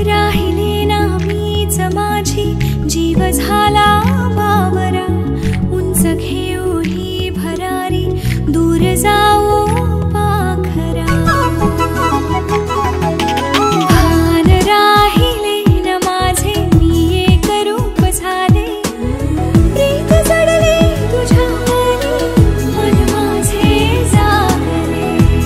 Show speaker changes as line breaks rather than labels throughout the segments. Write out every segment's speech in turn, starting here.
राहिले ना मीच माझी जीव झाला बावरा उंच घेऊही भरारी दूर जाऊ पाखरा भान राहिले न माझे मी एक रूप झाले प्रीत जडले तुझ्या मन माझे जागले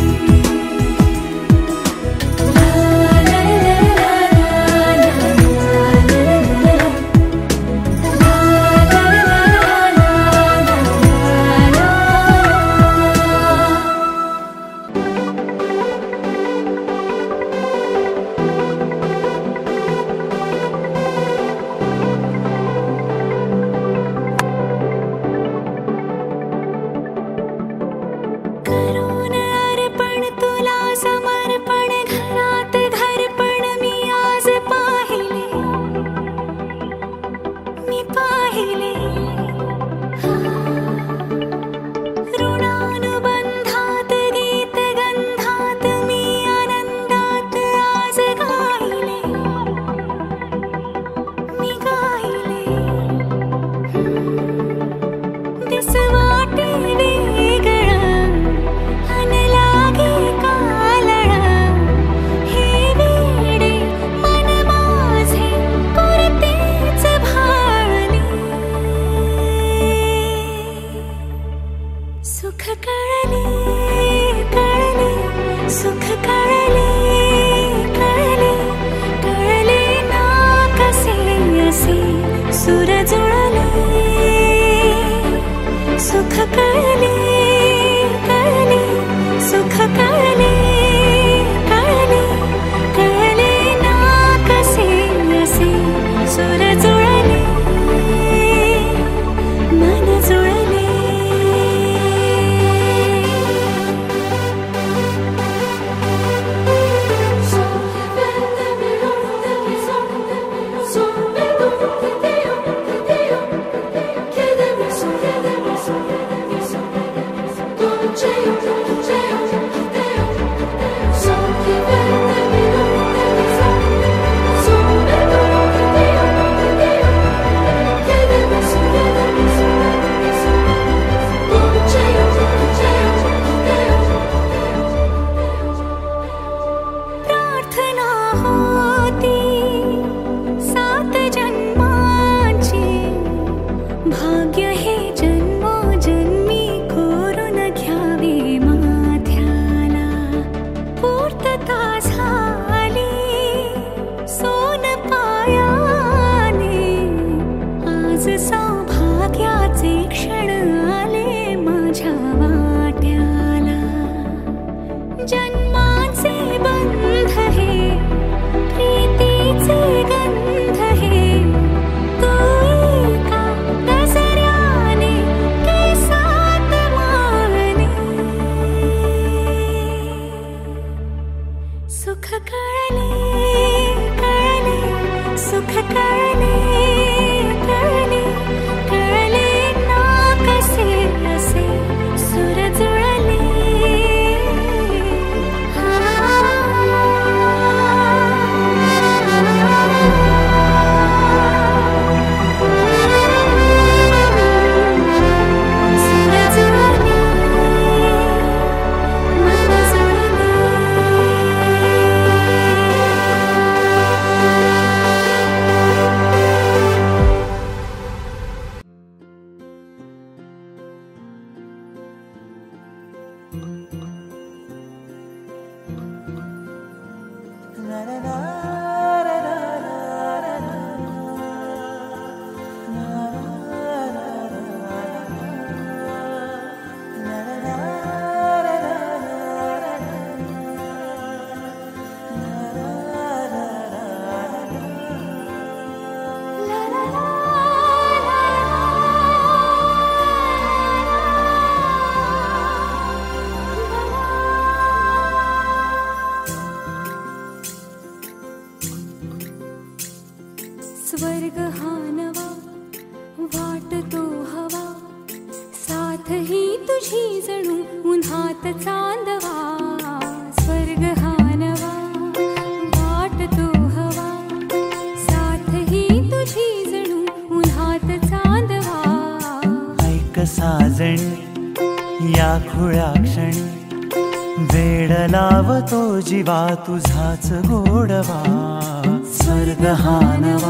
करून अर्पण तुला समर्पण घरात घरपण मी आज पाहिले ऋणानुबंधात गीत गंधात मी आनंदात आज गायले दिस वाटे वेगळं अन लागे कालळं हे वेडे मन माझे पुरतेच भाळले सुख कळले सुख कळले ना कसे असे सुर जुळले सुख कळले सुख कळले ना कसे असे सुर जुळले मन जुळले प्रार्थना होती 7 जन्मांची भाग्य हे जन्मोजन्मी कोरून घ्यावे माथ्याला पूर्तता झाली सोन पायाने आज सौभाग्याचे क्षण आले माझ्या वाट्याला जन्माचे बंध हे प्रीतीचे गंध हे तू एका दसऱ्याने केसात माळणे सुख कळले सुख कळले ना कसे असे सुर जुळले स्वर्ग हा नवा वाटतो हवा साथ ही तुझी जणू उन्हात चांदवा स्वर्ग हा नवा वाटतो हवा
खुळ्या क्षणी वेड लावतो जीवा तुझाच गोडवा स्वर्ग हा नवा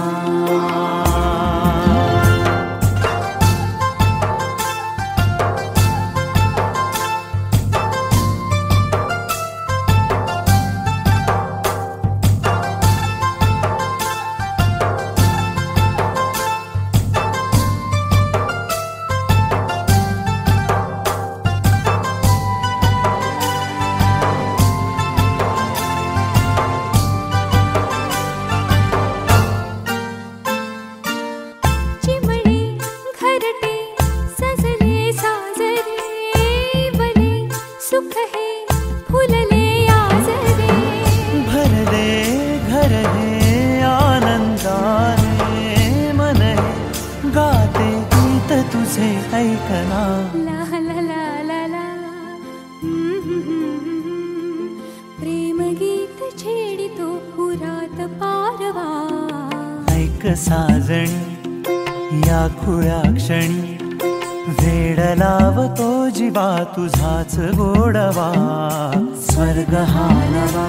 साजणी या खुळ्या क्षणी वेड लावतो जीवा तुझाच गोडवा स्वर्ग हा नवा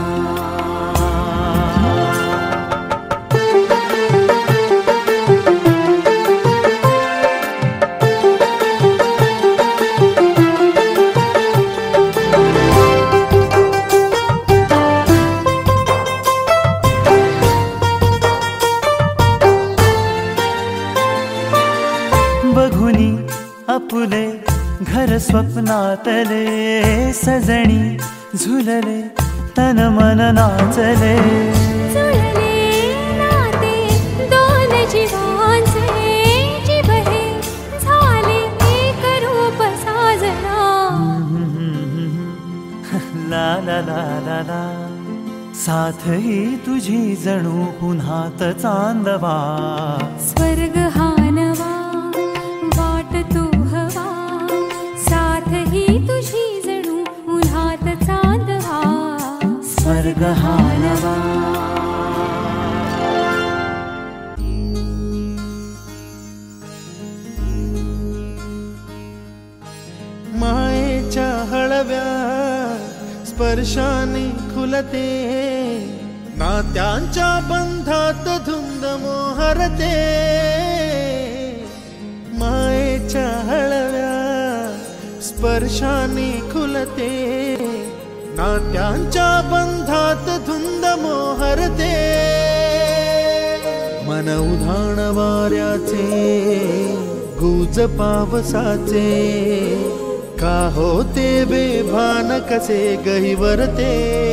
बघुनी आपुले घर स्वप्नातले सजणी झुलले तन मन नाचले
नाते दोन जीवांचे जीव हे झाले एक रूप साजना
ला ला ला ला ला साथ ही तुझी जणू पुन्हात चांदवा
स्वर्ग हा नवा तू हवा साथ ही तुझी जणू उन्हात चांदवा
स्वर्ग हा नवा
मायेच्या हळव्या स्पर्शाने खुलते नात्यांच्या बंधात धुंद मोहरते मायेच्या हळव्या स्पर्शाने खुलते नात्यांच्या बंधात धुंद मोहरते मन उधाण वाऱ्याचे गुज पावसाचे का होते बेभान कसे गहिवरते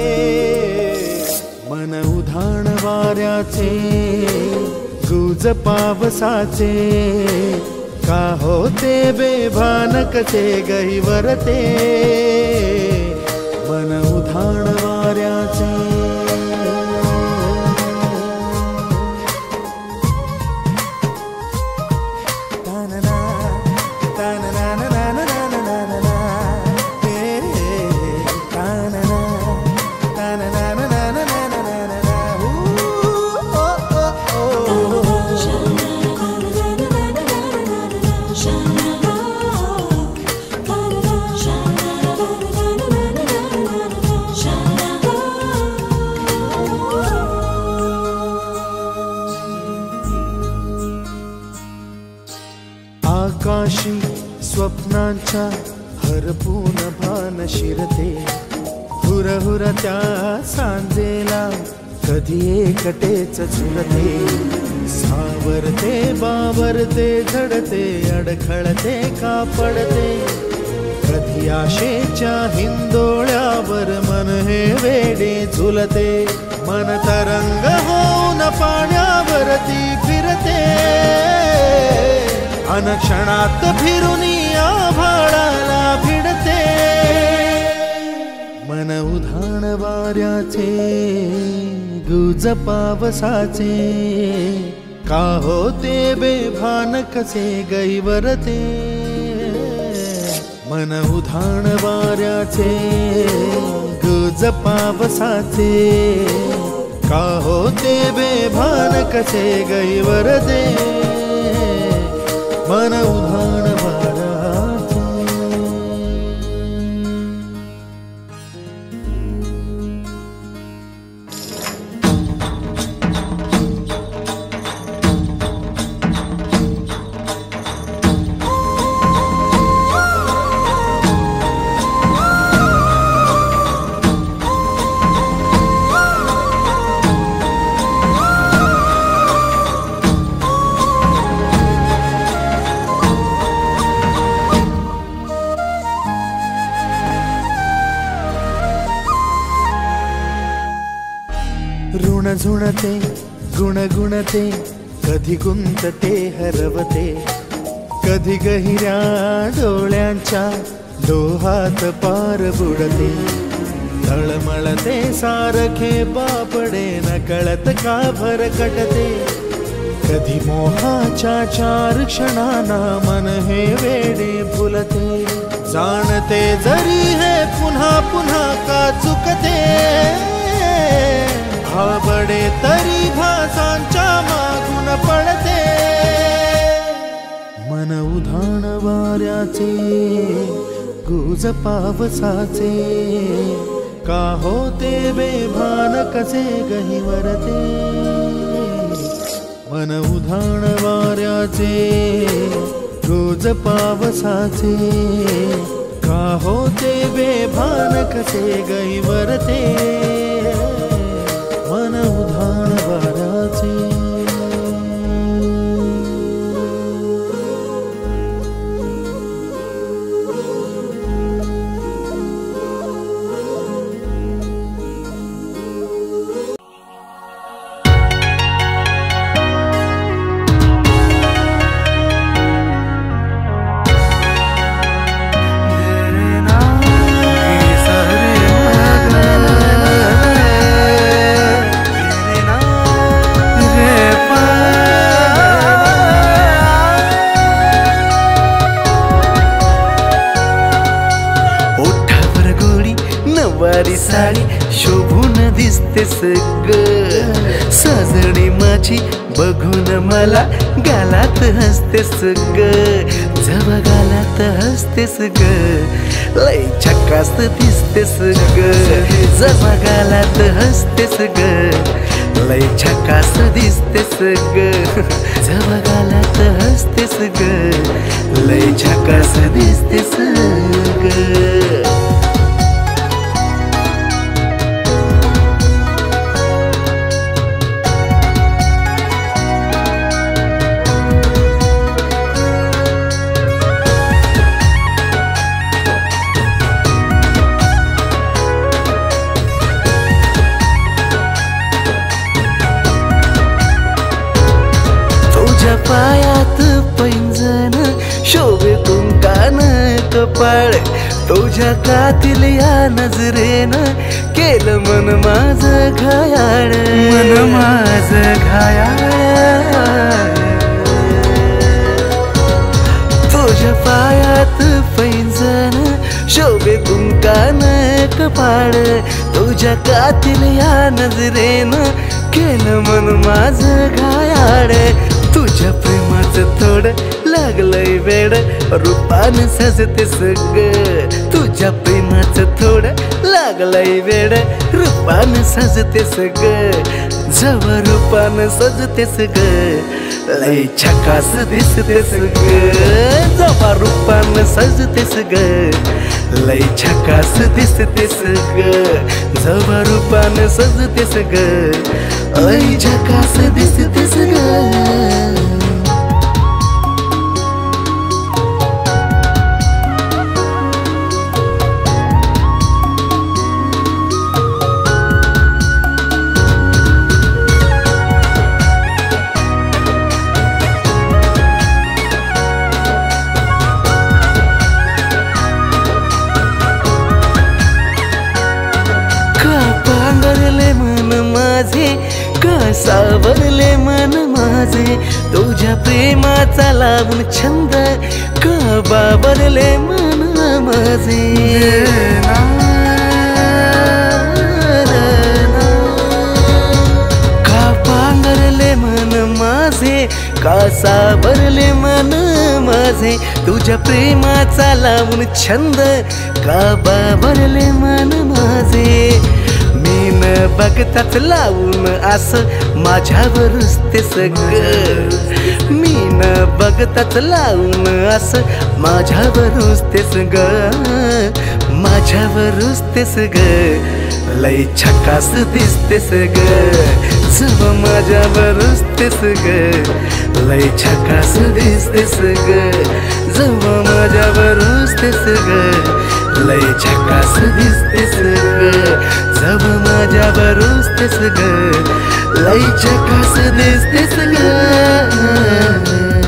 मन उधाण वाऱ्याचे गुज पावसाचे का होते बेभान कसे गहिवरते मन उधाण वाऱ्याचे आकाशी स्वप्नांच्या हरपून भान शिरते हुरहुर त्या सांजेला कधी एकटेच झुलते सावरते बावरते झडते अडखळते का पडते कधी आशेच्या हिंदोळ्यावर मन हे वेडे झुलते मन तरंग होऊन पाण्यावरती फिरते अनक्षणात फिरुनी आभाळाला भिडते मन उधाण वाऱ्याचे गुज पावसाचे का होते बेभान कसे गैवरते मन उधाण वाऱ्याचे गुज पावसाचे का होते बेभान कसे गैवरते मन उधाण वाऱ्याचे ऋण झुणते गुणगुणते कधी गुंतते हरवते कधी गहिऱ्या डोळ्यांच्या डोहात पार बुडते तळमळते सारखे बापडे न कळत का भरकटते कधी मोहाच्या 4 क्षणांना मन हे वेडे फुलते जाणते जरी हे पुन्हा पुन्हा का चुकते भाबडे तरी भासांच्या मागून पडते मन उधाण वाऱ्याचे गुज पावसाचे का होते बेभान कसे गहिवरते मन उधाण वाऱ्याचे गुज पावसाचे का होते बेभान कसे गहिवरते मन उधाण वाऱ्याचे
साडी शोभून दिसतेस ग सजणी माझी बघून मला गालात हसतेस ग जव गालात हसतेस ग लय झकास दिसतेस ग जव गालात हसतेस ग लय झकास दिसतेस ग जव गालात हसतेस ग लय झकास दिसतेस ग पायात पैंजण शोभे कुंकान कपाळ तुझ्या कातील या नजरेनं केलं मन माझं घायाळ मन माझं घायाळ तुझ्या पायात पैंजण शोभे कुंकान कपाळ तुझ्या कातील या नजरेनं केलं मन माझं घायाळ तुझ्या प्रेमाचं थोडं लागलंय वेड रूपान सजतेस ग तुझ्या प्रेमाचं थोडं लागलंय वेड रूपान सजतेस ग जव रूपान सजतेस ग लय झकास दिसतेस ग जव रूपान सजतेस ग लय झकास दिसतेस ग जव रूपान सजतेस ग लय झकास दिसतेस ग सावरले मन माझे तुझ्या प्रेमाचा लावून छंद का बाबरले मन माझे का पांघरले मन माझे का सावरले मन माझे तुझ्या प्रेमाचा लावून छंद का बाबरले मन माझे बघताच लावून असं माझ्यावर रुसतेस ग मी न बघताच लावून असं माझ्यावर रुसतेस ग माझ्यावर रुसतेस ग लय झकास दिसतेस ग
जवा माझ्यावर रुसतेस ग लय झकास दिसतेस ग जवा माझ्यावर रुसतेस ग लय झकास दिसतेस ग जवा माझ्यावर रुसतेस ग लय झकास दिसतेस ग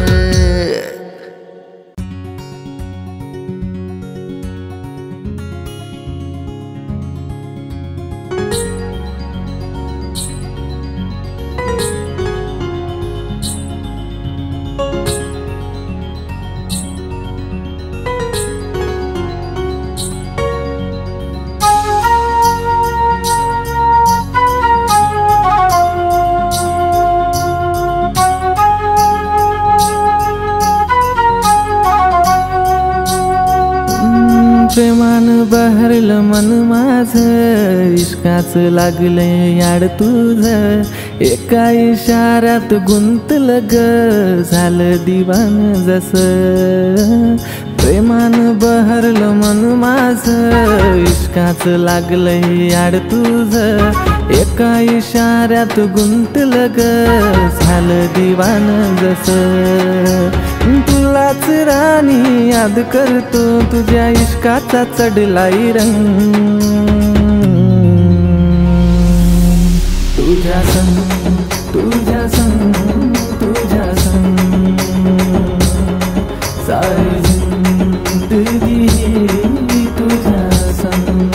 प्रेमान बहरलं मन माझं इश्काचं लागले याड तुझं एका इशाऱ्यात गुंतलं ग झालं दिवान जसं प्रेमान बहरलं मन माझं इश्काचं लागले याड तुझं एका इशाऱ्यात गुंतलं ग झालं दिवान जसं तुलाच राणी याद करतो तुझ्या इश्काचा चढलाय रंग तुझ्या संग तुझ्या संग तुझ्या संग सारी जिंदगी तुझ्या संग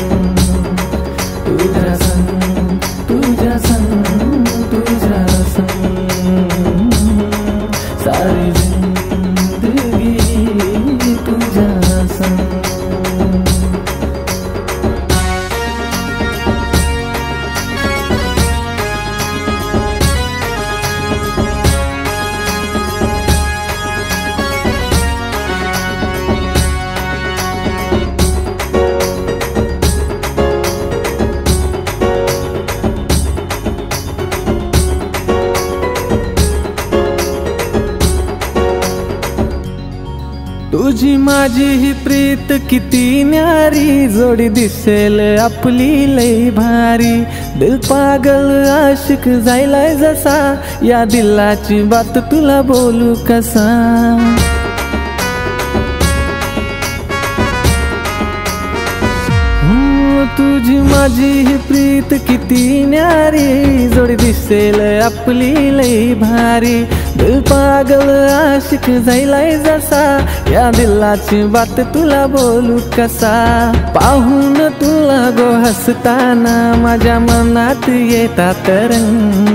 तुझ्या संग तुझ्या संग तुझ्या संग सारी तुझी माझी ही प्रीत किती न्यारी जोडी दिसेल आपली लई भारी दिल पागल आशिक जायलाय जसा या दिलाची बात तुला बोलू कसा तुझी माझी ही प्रीत किती न्यारी जोडी दिसेल आपली लई भारी दिल पागल आशिक जायलाय जसा या दिलाची बात तुला बोलू कसा पाहून तुला गो हसताना माझ्या मनात येतात रंग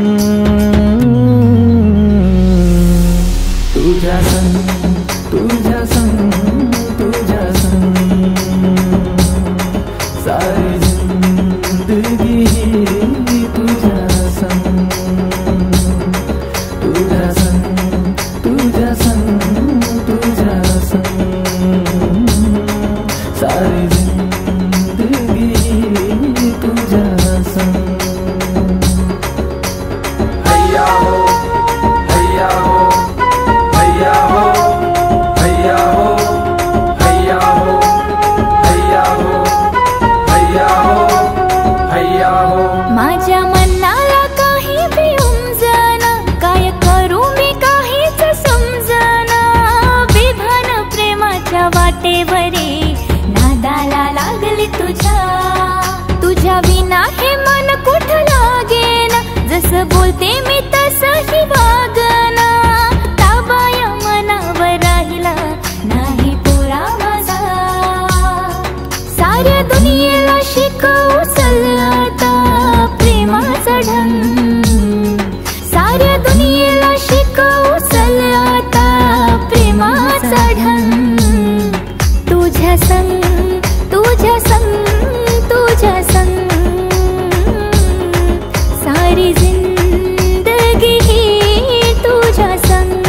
तुझ्या संग तुझ्या संग तुझ्या संग सारी जिंदगी तुझ्या संग तुझ्या संग तुझ्या संग तुझ्या संग सारी जिंदगी तुझ्या संग हैया हो हैया हो हैया हो हैया हो हैया हो हैया हो हैया हो हैया हो
माझ्या मनाला काही बी उमजना काय करू मी काहीच समजना विधान प्रेमाच्या वाटेवरी नादाला लागली तुझ्या विना हे मन कुठं लागेना जसं बोलते मी तसंही वागना ताबाया मनावर राहिला नाही पोरा माझा साऱ्या दुनियेला शिकवू चल आता प्रेमाचा ढंग साऱ्या दुनियेला शिकवू चल आता प्रेमाचा ढंग तुझ्या संग तुझ्या संग तुझ्या संग सारी जिंदगी ही तुझ्या संग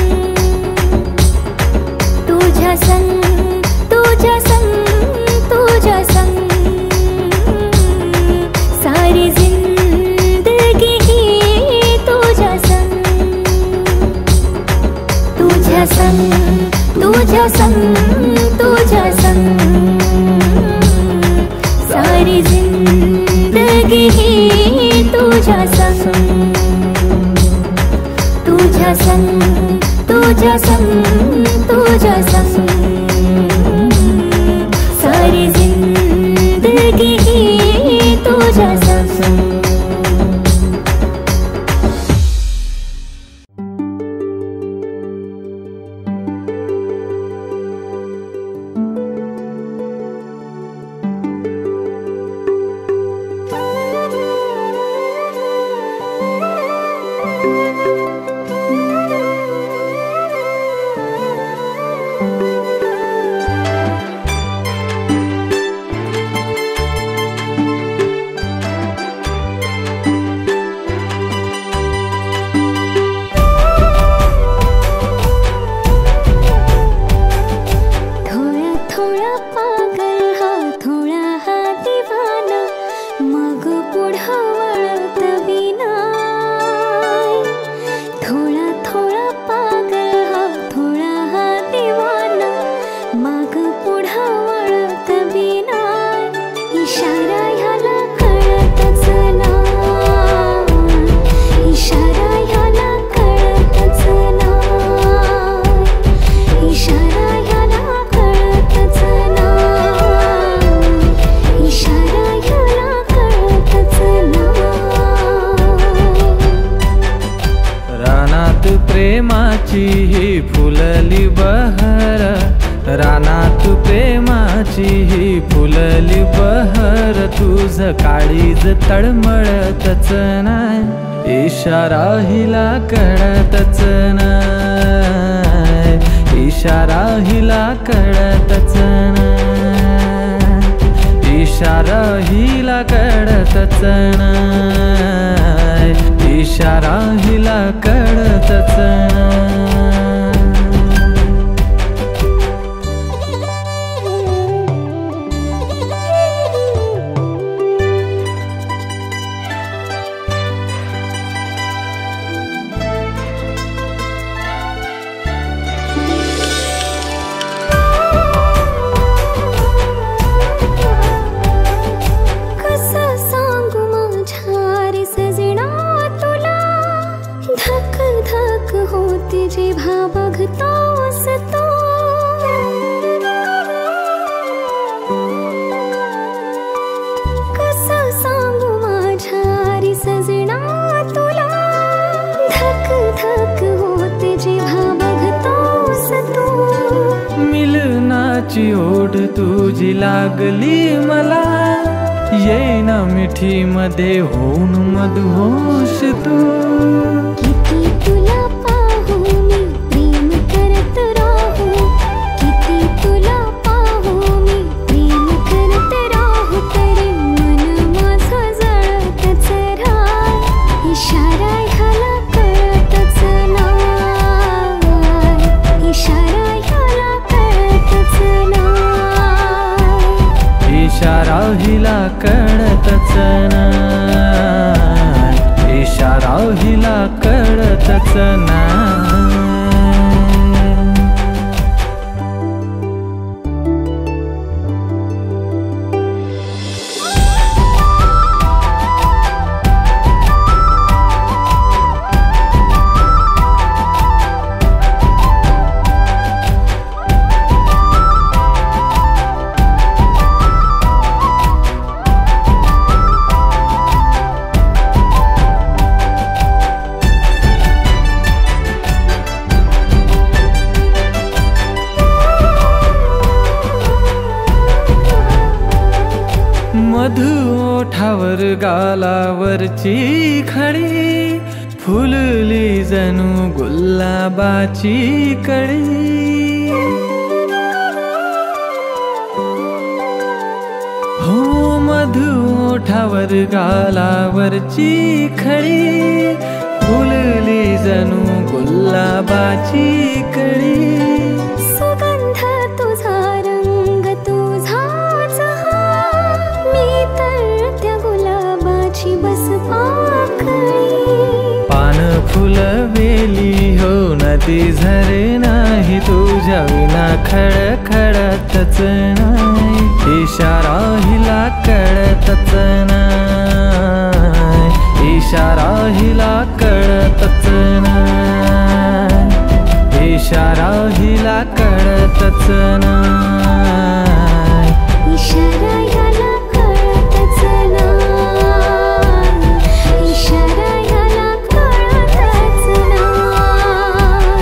तुझ्या संग तुझ्या संग तुझ्या संग सारी जिंदगी ही तुझ्या संग तुझ्या संग तुझ्या संग तुझ्या संग सारी जिंदगी ही तुझ्या संग
प्रेमाची ही फुलली बहर, रानात प्रेमाची ही फुलली बहर, तुझ काळीज तळमळतच नाय, इशारा हिला कळतच नाय, इशारा हिला कळतच नाय, इशारा हिला कळतच नाय, इशारा हिला कळतच नाय. मिलनाची ओढ तुझी लागली मला, येईना मिठी मध्ये होऊन मधुहोश तू.
किती तुला पाहू मी प्रेम करत राहू, किती तुला पाहू मी प्रेम करत राहू, तरी मन माझं जळतच राय, इशारा ह्याला कळतच नाय, इशारा ह्याला कळतच नाय,
इशारा हिला कळतच नाय, इशारा हिला कळतच नाय. मधु ओठावर गालावरची खडी, फुलली जणू गुलाबाची कळी. हो मधु ओठावर गालावरची खडी, फुलली जणू गुलाबाची कळी.
सुगंध तुझा रंग तुझाच हा, मी तर त्या गुलाबाची बस पाकळी.
पान फुल वेली हो नदी झरे नाही, तुझ्या विना खडखडतच नाही, इशारा हिला कळतच नाय, इशारा हिला कळतच नाय, इशारा हिला कळतच नाय,
इशारा ह्याला कळतच नाय, इशारा ह्याला कळतच नाय.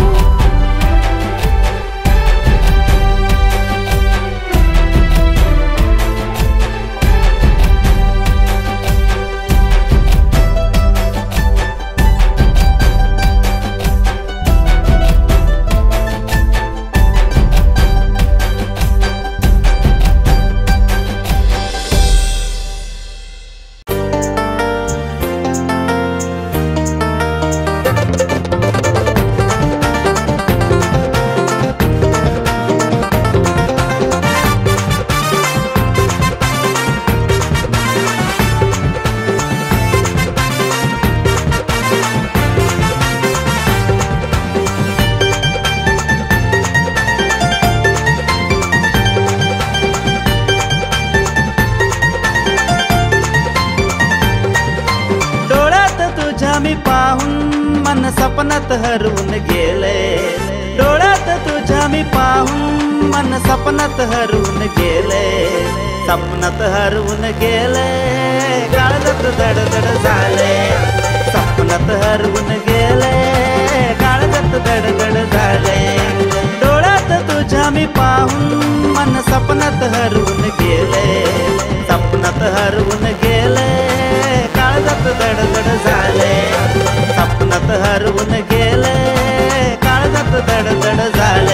मी पाहून मन सपनात हरवून गेले, डोळ्यात तुझ्या मी पाहून मन सपनात हरवून गेले, सपनात हरवून गेले, काळजात धडधड झाले, सपनात हरवून गेले, काळजात धडधड मी पाहून मन सपनात हरवून गेले, सपनात हरवून गेले, काळजात दडदड झाले, सपनात हरवून गेले, काळजात दडदड झाले.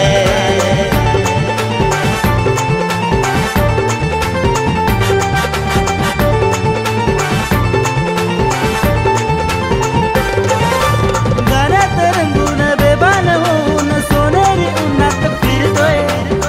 गाण्यात रंगून बेभान होऊन सोनेरी उन्हात फिरतोय,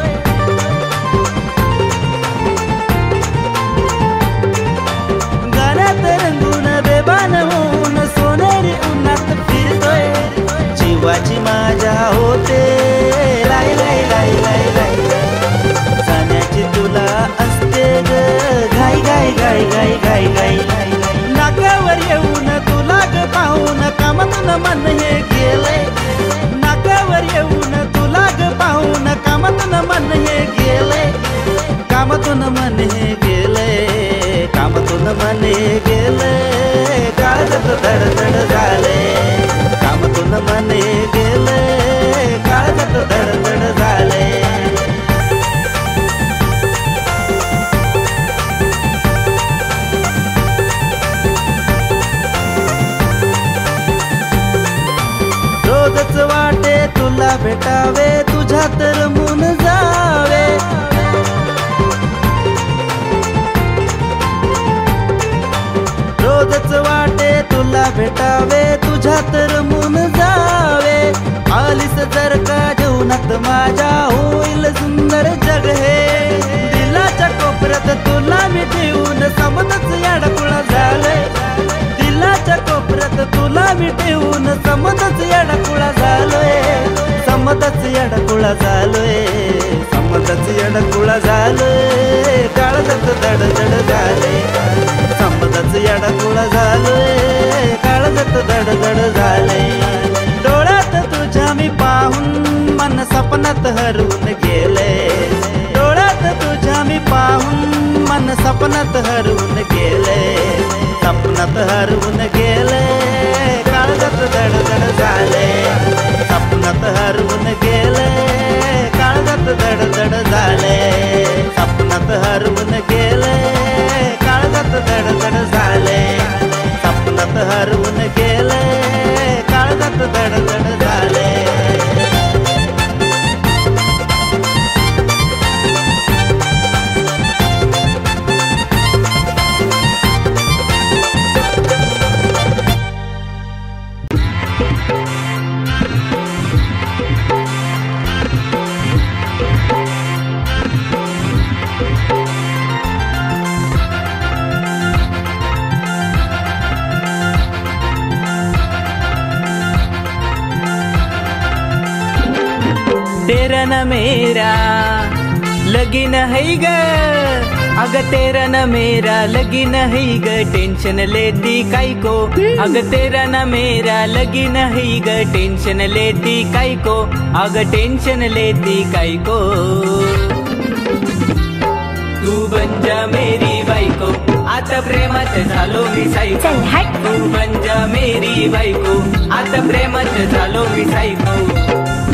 गाण्यात रंगून बेभान होऊन सोनेरी उन्हात फिरतोय. जीवाची माझ्या होते लाई लाई लाई लाई लाई, जाण्याची तुला असते ग घाई घाई घाई घाई घाई घाई. नाकावर येऊन तुला ग पाहून कामातून मन हे गेलंय, नाकावर येऊन तुला ग पाहून कामातून मन हे गेलंय, कामातून मन हे गेलंय, कामातून मन हे गेलंय, काळजात धडधड झाले, कामातून मन हे गेलंय, काळजात धडधड झाले. रोजच वाटे तुला भेटावे, तुझ्यात रमून जावे, रोजच वाटे तुला भेटावे, तुझ्यात रमून जावे. आलीस जर का जीवनात माझ्या होईल सुंदर जग हे, दिलाच्या कोपऱ्यात तुला मी ठेवून समजच याडकुळा झालंय, दिलाच्या कोपऱ्यात तुला मी ठेवून समजच याडकुळा झालोय, समजच याडकुळा झालोय, समजच याडकुळा झालोय, काळजात दडदड झाले, समजच याडकुळा झालोय, काळजात दडदड झाले. डोळ्यात तुझ्या मी पाहून मन सपनात हरवून गेले, डोळ्यात तुझ्या मी पाहून मन सपनात हरवून गेले, सपनात हरवून गेले, काळजात दडदड झाले, सपनात हरवून गेले, काळजात दडदड झाले, सपनात हरवून गेले, काळजात दडदड झाले, सपनात हरवून गेले, काळजात दडदड झाले.
तेरा न मेरा लगीन है ग, अग तेरा न मेरा लगीन है ग, टेंशन लेती काई को, अग तेरा न मेरा लगीन है ग, टेंशन लेती काई को, अग टेंशन लेती काई को. तू बन जा मेरी बायको, आता प्रेमात झालो मी सायको, तू बन जा मेरी बायको, आता प्रेमात झालो मी सायको.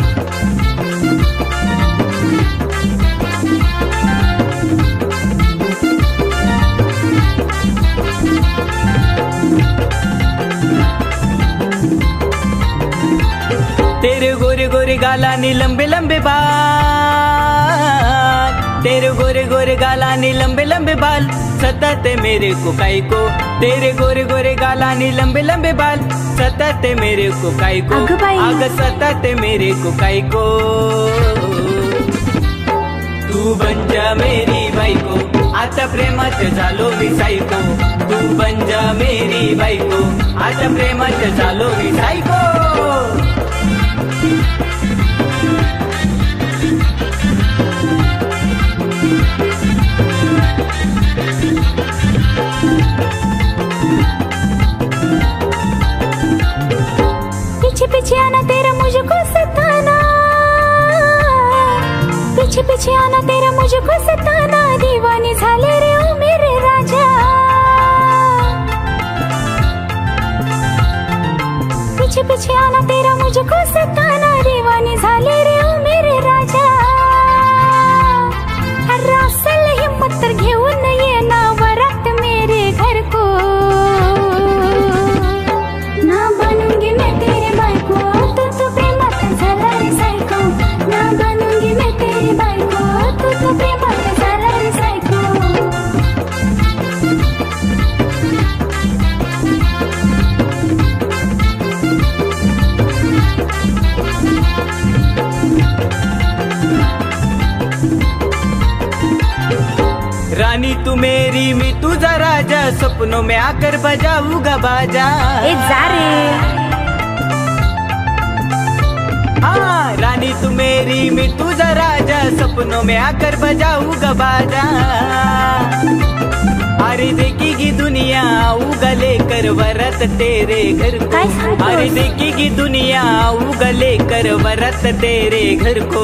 तेरे गोरे गोरे गालानी लंबे लंबे बाल, तेरे गोरे गोरे गालानी लंबे लंबे बाल, सताते मेरे को काई को, तेरे गोरे गोरे गालानी लंबे लंबे बाल, सताते मेरे को काई को, आग सताते मेरे को काई को. तू बन जा मेरी बायको, आता प्रेमात झालो मी सायको, तू बन जा मेरी बायको, आता प्रेमात झालो मी सायको.
पीछे पीछे आना तेरा मुझको सताना, पीछे पीछे आना तेरा मुझको सताना, दीवानी झाले रे ओ मेरे राजा, पीछे पीछे आना तेरा मुझको सताना, दीवानी झाले रे ओ मेरे राजा.
मेरी मैं तुझा राजा, सपनों में आकर बजाऊंगा बाजा।
ए जा रे
हाँ रानी तू मेरी मैं तुझा राजा, सपनों में आकर बजाऊंगा बाजा। अरे देखेगी दुनिया आऊंगा लेकर वरत तेरे घर को,
काय सांगतोस?
अरे देखेगी दुनिया आऊंगा लेकर वरत तेरे घर को।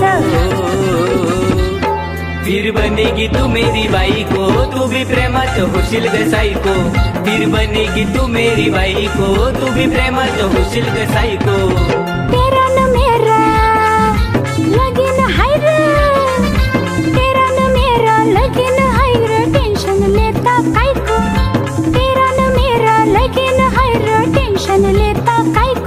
फिर बनेगी तू मेरी बाई को, तू भी प्रेमात होशील ग साई को। फिर बनेगी तू मेरी बाई को, तू भी प्रेमात होशील ग साई को।
तेरा न मेरा लगीन हाय रे, तेरा न मेरा लगीन हाय रे, टेंशन लेता काय को। तेरा न मेरा लगीन हाय रे, टेंशन लेता काय